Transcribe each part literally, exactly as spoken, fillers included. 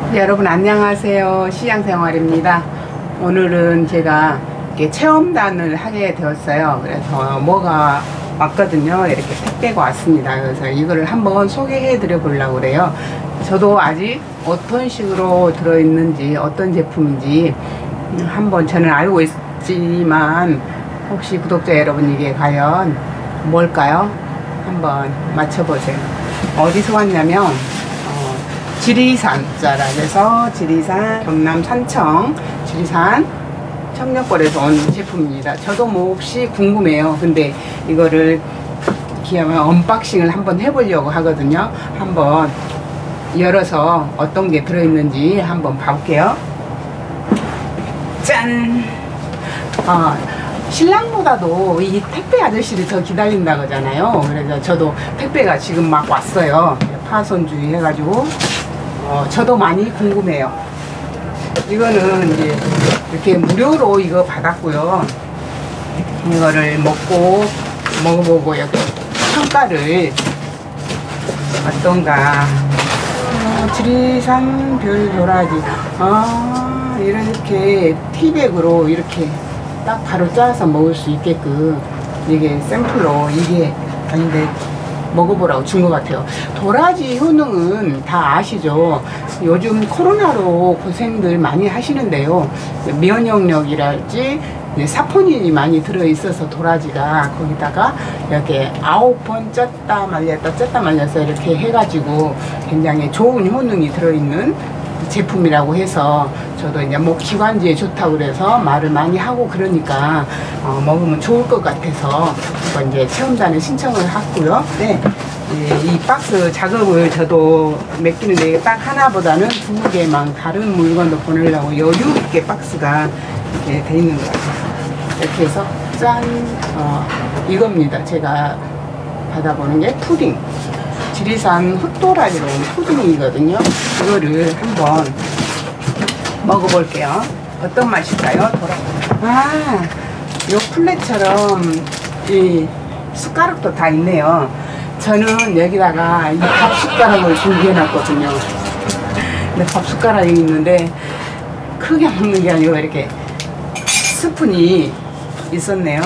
네, 여러분 안녕하세요. 시장생활입니다. 오늘은 제가 이렇게 체험단을 하게 되었어요. 그래서 뭐가 왔거든요. 이렇게 택배가 왔습니다. 그래서 이거를 한번 소개해 드려 보려고 그래요. 저도 아직 어떤 식으로 들어있는지 어떤 제품인지 한번 저는 알고 있지만 혹시 구독자 여러분 이게 과연 뭘까요? 한번 맞춰보세요. 어디서 왔냐면 지리산 자락에서 지리산 경남 산청 지리산 청년골에서 온 제품입니다. 저도 몹시 궁금해요. 근데 이거를 기하면 언박싱을 한번 해보려고 하거든요. 한번 열어서 어떤 게 들어있는지 한번 봐볼게요. 짠! 아, 신랑보다도 이 택배 아저씨를 더 기다린다 그러잖아요. 그래서 저도 택배가 지금 막 왔어요. 파손주의 해가지고 어, 저도 많이 궁금해요. 이거는 이제 이렇게 무료로 이거 받았고요. 이거를 먹고 먹어보고 여기 평가를 어떤가. 어, 지리산 별도라지. 아, 이렇게 티백으로 이렇게 딱 바로 짜서 먹을 수 있게끔 이게 샘플로 이게 아닌데 먹어보라고 준 것 같아요. 도라지 효능은 다 아시죠? 요즘 코로나로 고생들 많이 하시는데요. 면역력이랄지 사포닌이 많이 들어있어서 도라지가 거기다가 이렇게 아홉 번 쪘다 말렸다 쪘다 말려서 이렇게 해가지고 굉장히 좋은 효능이 들어있는 제품이라고 해서 저도 이제 목 기관지에 좋다고 그래서 말을 많이 하고 그러니까 어, 먹으면 좋을 것 같아서 이번 이제 체험단에 신청을 했고요. 네, 이, 이 박스 작업을 저도 맡기는데 딱 하나보다는 두 개만 다른 물건도 보내려고 여유 있게 박스가 이렇게 돼 있는 것 같아요. 이렇게 해서 짠! 어, 이겁니다. 제가 받아보는 게 푸딩. 지리산 흑도라지로 온 푸딩이거든요. 이거를 한번 먹어볼게요. 어떤 맛일까요? 도라. 아, 요 플랫처럼 이 숟가락도 다 있네요. 저는 여기다가 이 밥 숟가락을 준비해 놨거든요. 근데 밥 숟가락이 있는데 크게 먹는 게 아니고 이렇게 스푼이 있었네요.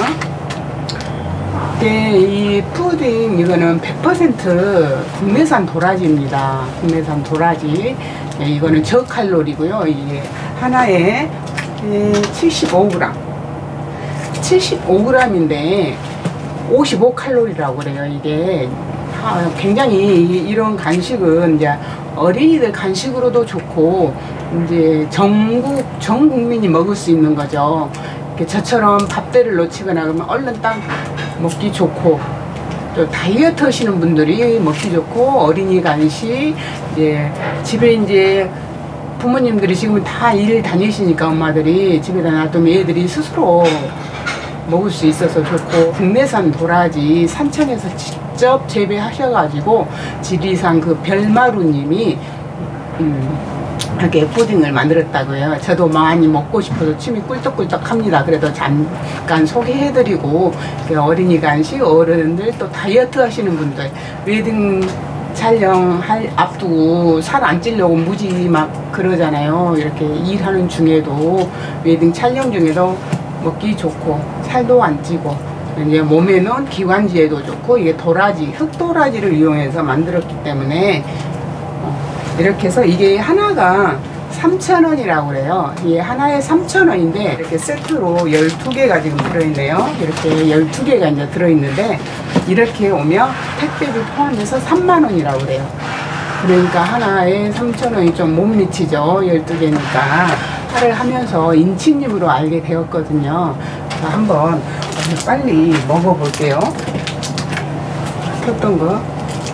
네, 이 푸딩 이거는 백 퍼센트 국내산 도라지입니다. 국내산 도라지. 네, 이거는 저칼로리고요. 이게 하나에 칠십오 그램. 칠십오 그램인데 오십오 칼로리라고 그래요. 이게 굉장히 이런 간식은 이제 어린이들 간식으로도 좋고 이제 전국 전 국민이 먹을 수 있는 거죠. 저처럼 밥대를 놓치거나 그러면 얼른 딱 먹기 좋고 또 다이어트 하시는 분들이 먹기 좋고 어린이 간식 이제 집에 이제 부모님들이 지금 다 일 다니시니까 엄마들이 집에다 놔두면 애들이 스스로 먹을 수 있어서 좋고 국내산 도라지 산청에서 직접 재배하셔가지고 지리산 그 별마루님이 음, 이렇게 푸딩을 만들었다고요. 저도 많이 먹고 싶어서 침이 꿀떡꿀떡 합니다. 그래도 잠깐 소개해드리고 어린이 간식 어른들 또 다이어트 하시는 분들 웨딩 촬영할 앞두고 살 안 찌려고 무지 막 그러잖아요. 이렇게 일하는 중에도 웨딩 촬영 중에도 먹기 좋고 살도 안 찌고 이제 몸에는 기관지에도 좋고 이게 도라지 흑도라지를 이용해서 만들었기 때문에 이렇게 해서 이게 하나가 삼천 원이라고 그래요. 이게 하나에 삼천 원인데 이렇게 세트로 열두 개가 지금 들어있네요. 이렇게 열두 개가 이제 들어있는데 이렇게 오면 택배비 포함해서 삼만 원이라고 그래요. 그러니까 하나에 삼천 원이 좀 못 미치죠. 열두 개니까. 팔을 하면서 인치님으로 알게 되었거든요. 한번 빨리 먹어볼게요. 켰던 거.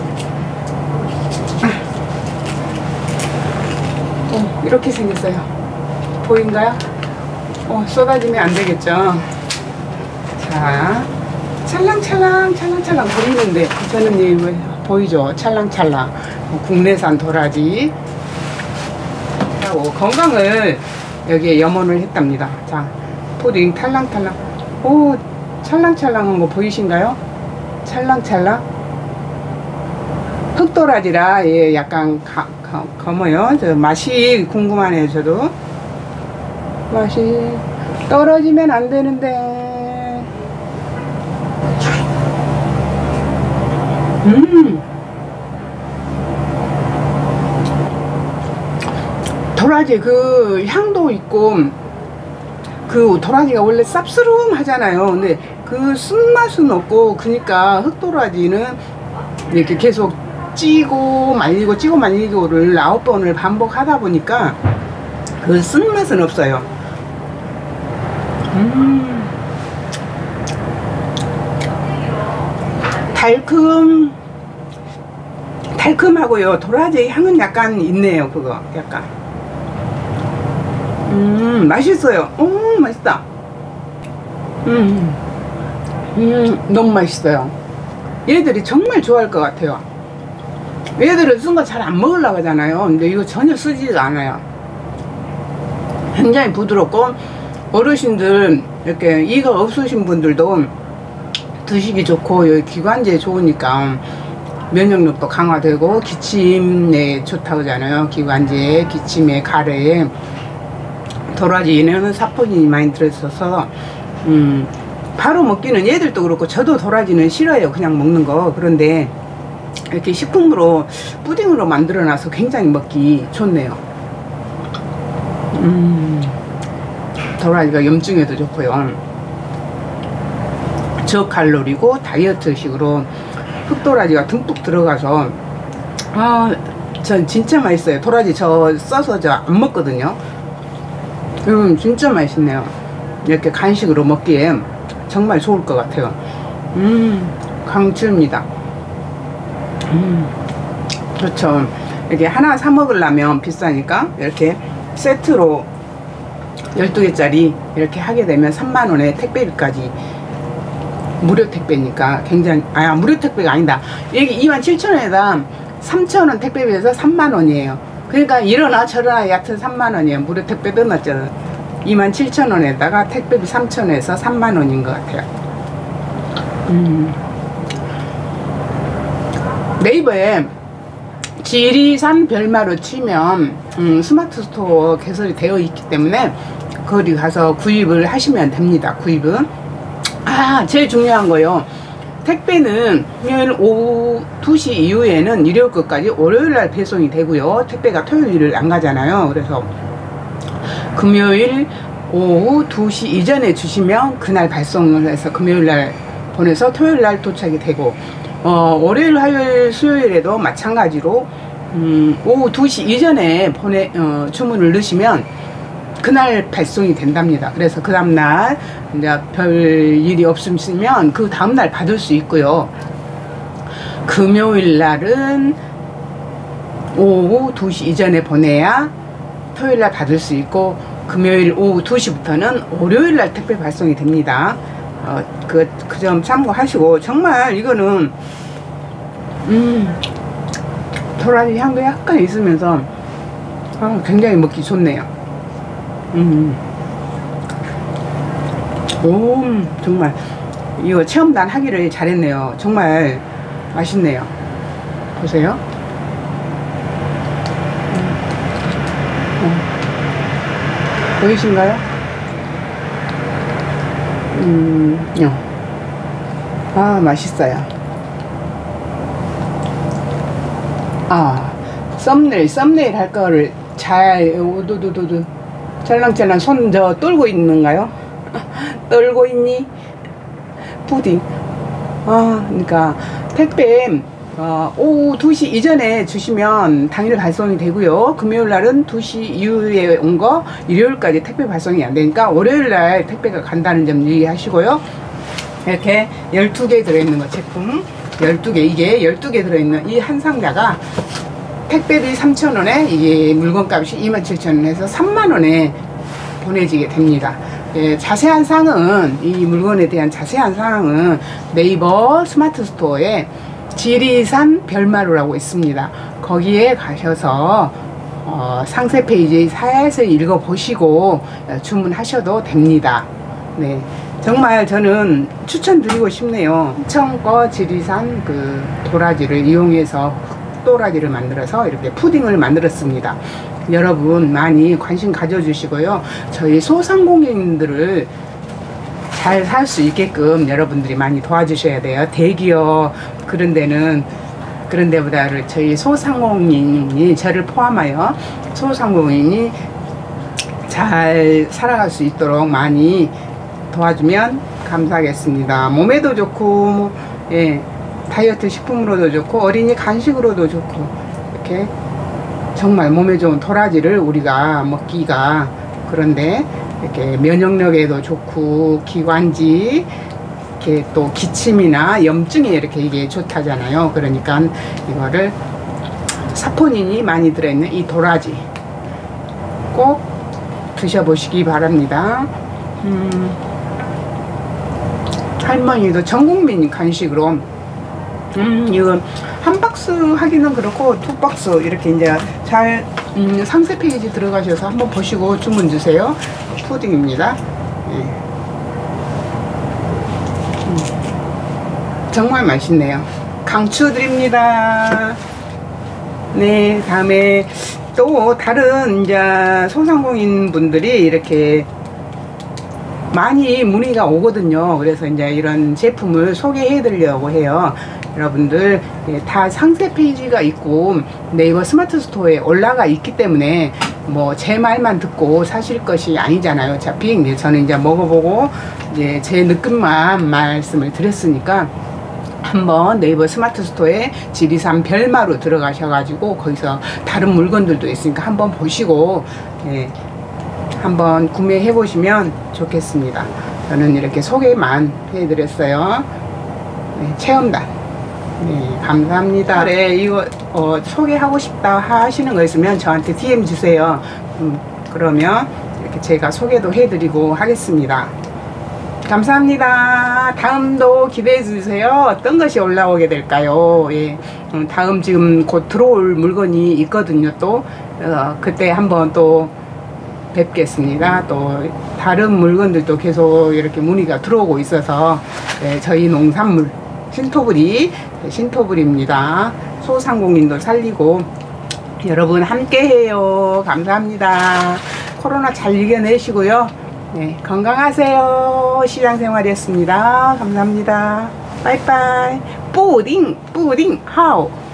어, 이렇게 생겼어요. 보인가요? 어, 쏟아지면 안 되겠죠. 자, 찰랑찰랑 찰랑찰랑 보이는데 저는 이 보이죠? 찰랑찰랑 국내산 도라지 하고 건강을 여기에 염원을 했답니다. 자, 푸딩 탈랑탈랑. 오, 찰랑찰랑한 거 보이신가요? 찰랑찰랑. 흑도라지라 예, 약간 가, 가, 검어요. 저 맛이 궁금하네요. 저도 맛이 떨어지면 안 되는데. 음 도라지 그 향도 있고, 그 도라지가 원래 쌉스름 하잖아요. 근데 그 쓴맛은 없고, 그러니까 흑도라지는 이렇게 계속 찌고 말리고 찌고 말리고를 아홉 번을 반복하다 보니까 그 쓴맛은 없어요. 음 달큼 달큼하고요. 도라지 향은 약간 있네요. 그거 약간 음 맛있어요. 음 맛있다. 음, 음 너무 맛있어요. 얘들이 정말 좋아할 것 같아요. 얘들은 쓴 거 잘 안 먹으려고 하잖아요. 근데 이거 전혀 쓰지도 않아요. 굉장히 부드럽고, 어르신들 이렇게 이가 없으신 분들도 드시기 좋고, 여기 기관지에 좋으니까 면역력도 강화되고 기침에 좋다고 하잖아요. 기관지에, 기침에, 가래에. 도라지는 사포닌이 많이 들어있어서 음, 바로 먹기는, 얘들도 그렇고 저도 도라지는 싫어요. 그냥 먹는 거. 그런데 이렇게 식품으로 푸딩으로 만들어 놔서 굉장히 먹기 좋네요. 음, 도라지가 염증에도 좋고요. 저칼로리고 다이어트식으로 흑도라지가 듬뿍 들어가서 아, 전 진짜 맛있어요. 도라지 저 써서 저 안 먹거든요. 음, 진짜 맛있네요. 이렇게 간식으로 먹기에 정말 좋을 것 같아요. 음, 강추입니다. 음, 그렇죠. 이렇게 하나 사 먹으려면 비싸니까 이렇게 세트로 열두 개짜리 이렇게 하게 되면 삼만 원에 택배비까지 무료 택배니까 굉장히, 아, 무료 택배가 아니다. 여기 이만 칠천 원에다 삼천 원 택배비에서 삼만 원이에요. 그러니까 이러나 저러나 얕은 삼만 원이에요. 무료 택배도 넣었잖아요. 이만 칠천 원에다가 택배비 삼천 원에서 삼만 원인 것 같아요. 음. 네이버에 지리산 별마로 치면 음, 스마트 스토어 개설이 되어 있기 때문에 거기 가서 구입을 하시면 됩니다. 구입은. 아, 제일 중요한 거요. 택배는 금요일 오후 두 시 이후에는 일요일 것까지 월요일날 배송이 되고요. 택배가 토요일을 안 가잖아요. 그래서 금요일 오후 두 시 이전에 주시면 그날 발송을 해서 금요일날 보내서 토요일날 도착이 되고, 어, 월요일, 화요일, 수요일에도 마찬가지로 음, 오후 두 시 이전에 보내 어, 주문을 넣으시면 그날 발송이 된답니다. 그래서 그 다음날 이제 별 일이 없으면 그 다음날 받을 수 있고요. 금요일 날은 오후 두 시 이전에 보내야 토요일 날 받을 수 있고, 금요일 오후 두 시부터는 월요일 날 택배 발송이 됩니다. 어, 그, 그 점 참고하시고, 정말 이거는 음, 도라지 향도 약간 있으면서 아, 굉장히 먹기 좋네요. 음. 오, 정말 이거 체험단 하기를 잘했네요. 정말 맛있네요. 보세요. 음. 어. 보이신가요? 음, 어. 아, 맛있어요. 아, 썸네일, 썸네일 할 거를 잘, 오도도도도. 찰랑찰랑 손 저 떨고 있는가요? 떨고 있니? 푸딩. 아, 그러니까 택배 어, 오후 두 시 이전에 주시면 당일 발송이 되고요. 금요일 날은 두 시 이후에 온 거 일요일까지 택배 발송이 안 되니까 월요일 날 택배가 간다는 점 유의하시고요. 이렇게 열두 개 들어있는 거 제품 열두 개, 이게 열두 개 들어있는 이 한 상자가 택배비 삼천 원에 이게 물건값이 이만 칠천 원에서 삼만 원에 보내지게 됩니다. 예, 자세한 사항은, 이 물건에 대한 자세한 사항은 네이버 스마트 스토어에 지리산 별마루라고 있습니다. 거기에 가셔서 어, 상세 페이지 살살 읽어 보시고 주문하셔도 됩니다. 네, 정말 저는 추천드리고 싶네요. 청거 지리산 그 도라지를 이용해서 흑도라지를 만들어서 이렇게 푸딩을 만들었습니다. 여러분 많이 관심 가져주시고요. 저희 소상공인들을 잘 살 수 있게끔 여러분들이 많이 도와주셔야 돼요. 대기업 그런 데는 그런 데보다를 저희 소상공인이 저를 포함하여 소상공인이 잘 살아갈 수 있도록 많이 도와주면 감사하겠습니다. 몸에도 좋고 예, 다이어트 식품으로도 좋고 어린이 간식으로도 좋고 이렇게 정말 몸에 좋은 도라지를 우리가 먹기가 그런데 이렇게 면역력에도 좋고 기관지 이렇게 또 기침이나 염증에 이렇게 이게 좋다잖아요. 그러니까 이거를 사포닌이 많이 들어있는 이 도라지 꼭 드셔보시기 바랍니다. 음, 할머니도 전국민 간식으로 음, 이건 한 박스 하기는 그렇고 두 박스 이렇게 이제 잘 음, 상세 페이지 들어가셔서 한번 보시고 주문 주세요. 푸딩입니다. 예. 음, 정말 맛있네요. 강추드립니다. 네, 다음에 또 다른 이제 소상공인 분들이 이렇게 많이 문의가 오거든요. 그래서 이제 이런 제품을 소개해 드리려고 해요. 여러분들 다 상세 페이지가 있고 네이버 스마트 스토어에 올라가 있기 때문에 뭐 제 말만 듣고 사실 것이 아니잖아요. 어차피 이제 저는 이제 먹어보고 이제 제 느낌만 말씀을 드렸으니까 한번 네이버 스마트 스토어에 지리산 별마로 들어가셔가지고 거기서 다른 물건들도 있으니까 한번 보시고 예, 한번 구매해 보시면 좋겠습니다. 저는 이렇게 소개만 해드렸어요. 네, 체험단. 네, 감사합니다. 그래, 이거 어, 소개하고 싶다 하시는 거 있으면 저한테 디엠 주세요. 음, 그러면 이렇게 제가 소개도 해드리고 하겠습니다. 감사합니다. 다음도 기대해 주세요. 어떤 것이 올라오게 될까요? 예, 음, 다음 지금 곧 들어올 물건이 있거든요. 또 어, 그때 한번 또 뵙겠습니다. 또 다른 물건들도 계속 이렇게 문의가 들어오고 있어서 네, 저희 농산물 신토부리 신토부리입니다. 소상공인도 살리고 여러분 함께해요. 감사합니다. 코로나 잘 이겨내시고요. 네, 건강하세요. 시장생활이었습니다. 감사합니다. 빠이빠이. 뿌딩 뿌딩 하오